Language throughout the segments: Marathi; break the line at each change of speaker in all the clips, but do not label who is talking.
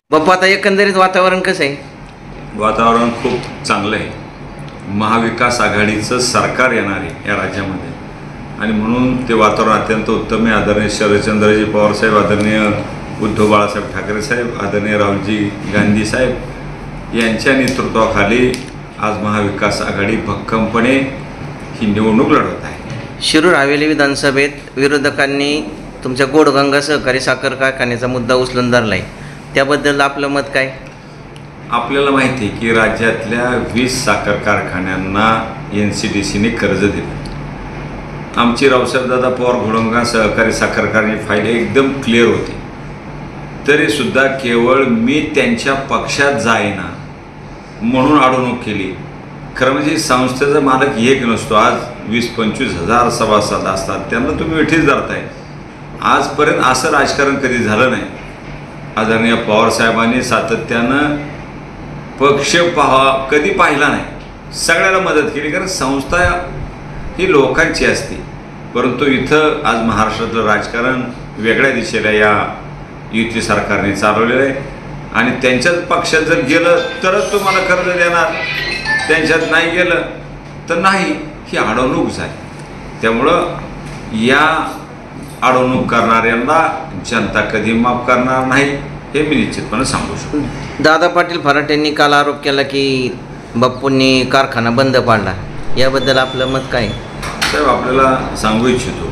बाप्पा, आता एकंदरीत वातावरण कसं आहे?
वातावरण खूप चांगलं आहे. महाविकास आघाडीचं सरकार येणार आहे या राज्यामध्ये आणि म्हणून ते वातावरण अत्यंत उत्तम आहे. आदरणीय शरदचंद्रजी पवार साहेब, आदरणीय उद्धव बाळासाहेब ठाकरे साहेब, आदरणीय राहुलजी गांधी साहेब यांच्या नेतृत्वाखाली आज महाविकास आघाडी भक्कमपणे ही निवडणूक लढवत आहे.
शिरूर हवेली विधानसभेत विरोधकांनी तुमच्या गोडगंगा सहकारी साखर कारखान्याचा मुद्दा उचलून धरला आहे, त्याबद्दल आपलं मत काय?
आपल्याला माहिती आहे की राज्यातल्या 20 साखर कारखान्यांना NCDCने कर्ज दिलं. आमची रावसाहेबदादा पवार गोडगंगा सहकारी साखर कारखान्याची फाईल एकदम क्लिअर होती. तरीसुद्धा केवळ मी त्यांच्या पक्षात जाईना म्हणून अडवणूक केली. खरं म्हणजे संस्थेचा मालक एक नसतो. आज 20-25 हजार सभासद असतात, त्यांना तुम्ही वेठीस धरताय. आजपर्यंत असं राजकारण कधी झालं नाही. आदरणीय पवारसाहेबांनी सातत्यानं पक्ष कधी पाहिला नाही, सगळ्याला मदत केली. कारण संस्था ही लोकांची असते. परंतु इथं आज महाराष्ट्रातलं राजकारण वेगळ्या दिशेला या युती सरकारने चालवलेलं आहे आणि त्यांच्याच पक्षात जर गेलं तरच तुम्हाला कर्ज देणार, त्यांच्यात नाही गेलं तर नाही. ही अडवणूक झाली. त्यामुळं या अडवणूक करणाऱ्यांना जनता कधी माफ करणार नाही हे मी निश्चितपणे सांगू शकतो.
दादा पाटील फराटेंनी काल आरोप केला की बाप्पूंनी कारखाना बंद पाडला, याबद्दल आपलं मत काय?
साहेब, आपल्याला सांगू इच्छितो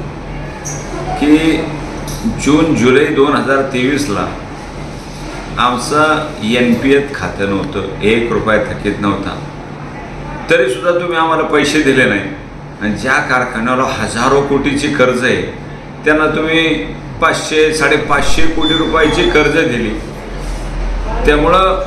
की जून-जुलै 2023ला आमचं NPS खातं नव्हतं, 1 रुपया थकीत नव्हता. तरीसुद्धा तुम्ही आम्हाला पैसे दिले नाही आणि ज्या कारखान्याला हजारो कोटीची कर्ज आहे त्यांना तुम्ही 500-550 कोटी रुपयाची कर्ज दिली. त्यामुळं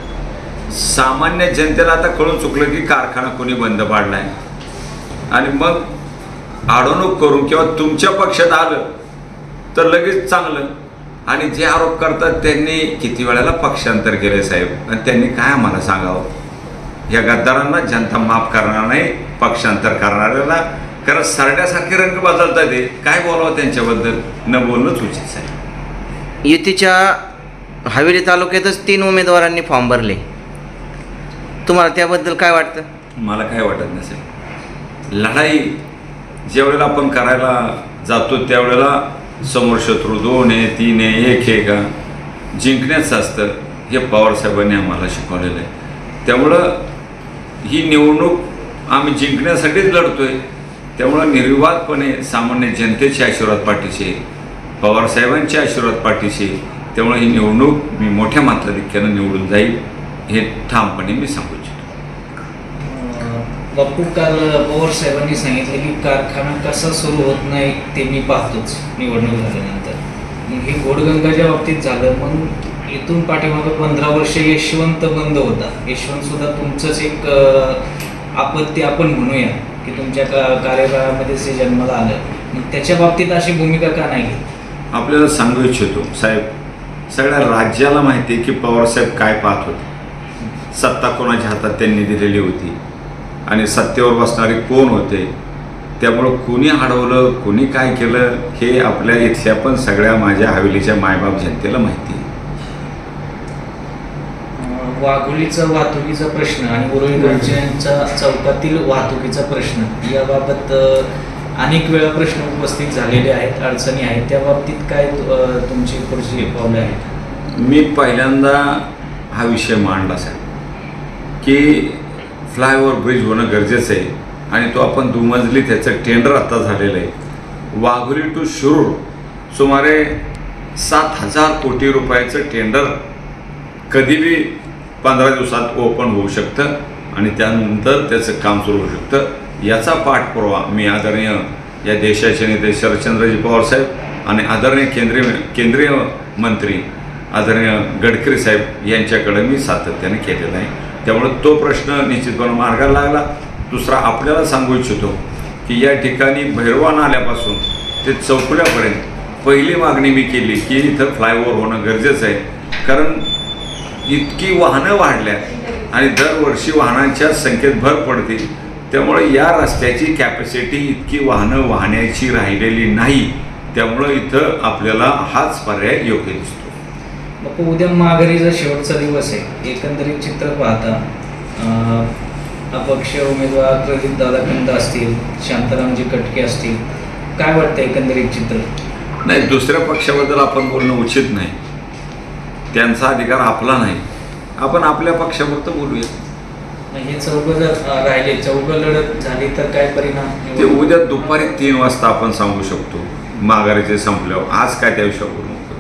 सामान्य जनतेला आता कळून चुकलं की कारखाना कोणी बंद पाडला आहे आणि मग अडवणूक करून किंवा तुमच्या पक्षात आलं तर लगेच चांगलं. आणि जे आरोप करतात त्यांनी किती वेळेला पक्षांतर केले साहेब, आणि त्यांनी काय आम्हाला सांगावं? या गद्दारांना जनता माफ करणार नाही, पक्षांतर करणाऱ्याला. कारण सरड्यासारखे रंग बदलतात. ते काय बोलावं त्यांच्याबद्दल, न बोलणंच उचित आहे.
युतीच्या हवेली तालुक्यातच 3 उमेदवारांनी फॉर्म भरले, तुम्हाला त्याबद्दल काय वाटतं?
मला काय वाटत नसेल. लढाई ज्यावेळेला आपण करायला जातो त्यावेळेला समोर शत्रू 2 आहे, 3 आहे, 1 आहे का, जिंकण्याचं असतं. हे पवारसाहेबांनी आम्हाला शिकवलेलं आहे. त्यामुळं ही निवडणूक आम्ही जिंकण्यासाठीच लढतोय. त्यामुळं निर्विवादपणे सामान्य जनतेचे आशीर्वाद पाठीशी, पवारसाहेबांचे आशीर्वाद पाठीशी. त्यामुळे ही निवडणूक मी मोठ्या मताधिक्यानं निवडून जाईल हे ठामपणे मी सांगू इच्छितो.
बापू, काल पवार साहेबांनी सांगितलं की कारखाना कसा सुरू होत नाही ते मी पाहतोच निवडणूक झाल्यानंतर. मग हे गोडगंगाच्या बाबतीत झालं. मग इथून पाठीमागं 15 वर्ष यशवंत बंद होता. यशवंतसुद्धा तुमचंच एक आपत्ती आपण म्हणूया की तुमच्या कार्यकाळामध्ये जे जन्माला आलं. मग त्याच्या बाबतीत अशी भूमिका का नाही घेतली?
आपल्याला सांगू इच्छितो साहेब, सगळ्या राज्याला माहिती आहे की पवारसाहेब काय पाहत होते. सत्ता कोणाच्या हातात त्यांनी दिलेली होती आणि सत्तेवर बसणारे कोण होते. त्यामुळं कोणी अडवलं, कोणी काय केलं हे आपल्या इथल्या पण सगळ्या माझ्या हवेलीच्या मायबाप जनतेला माहिती आहे.
वाघोलीचा वाहतुकीचा प्रश्न आणि उरळीगंजच्या चौकातील वाहतुकीचा प्रश्न याबाबत अनेक वेळा प्रश्न उपस्थित झालेले आहेत, अडचणी आहेत. त्या बाबतीत काय तुमची पुढची पावलं आहेत?
मी पहिल्यांदा हा विषय मांडला साहेब की फ्लायओव्हर ब्रिज होणं गरजेचं आहे आणि तो आपण दुमजली त्याचं टेंडर आता झालेलं आहे. वाघोली टू शिरूर सुमारे 7,000 कोटी रुपयाचं टेंडर कधीबी 15 दिवसात ओपन होऊ शकतं आणि त्यानंतर त्याचं काम सुरू होऊ शकतं. याचा पाठपुरावा मी आदरणीय या देशाचे नेते शरदचंद्रजी पवार साहेब आणि आदरणीय केंद्रीय मंत्री आदरणीय गडकरी साहेब यांच्याकडे मी सातत्याने केलेला आहे. त्यामुळे तो प्रश्न निश्चितपणे मार्गाला लागला. दुसरा आपल्याला सांगू इच्छितो की या ठिकाणी भैरवान आल्यापासून ते चौकुल्यापर्यंत पहिली मागणी मी केली की इथं फ्लायओव्हर होणं गरजेचं आहे. कारण इतकी वाहनं वाढल्या आणि दरवर्षी वाहनांच्या संख्येत भर पडते. त्यामुळे या रस्त्याची कॅपॅसिटी इतकी वाहनं वाहण्याची राहिलेली नाही. त्यामुळं इथं आपल्याला हाच पर्याय योग्य दिसतो.
मग उद्या माघारीचा शेवटचा दिवस आहे, एकंदरीत चित्र पाहता अपक्ष उमेदवार प्रदीप दादा कंद असतील, शांतारामजी कटके असतील, काय वाटतं एकंदरीत चित्र?
नाही, दुसऱ्या पक्षाबद्दल आपण बोलणं उचित नाही, त्यांचा अधिकार आपला नाही. आपण आपल्या पक्षापुरतं बोलूया.
हे चौघं जर राहिले, चौघं लढत झाली तर काय परिणाम?
ते उद्या दुपारी 3 वाजता आपण सांगू शकतो माघारीचे संपल्यावर. आज काय त्या विषयावर बोलू नको.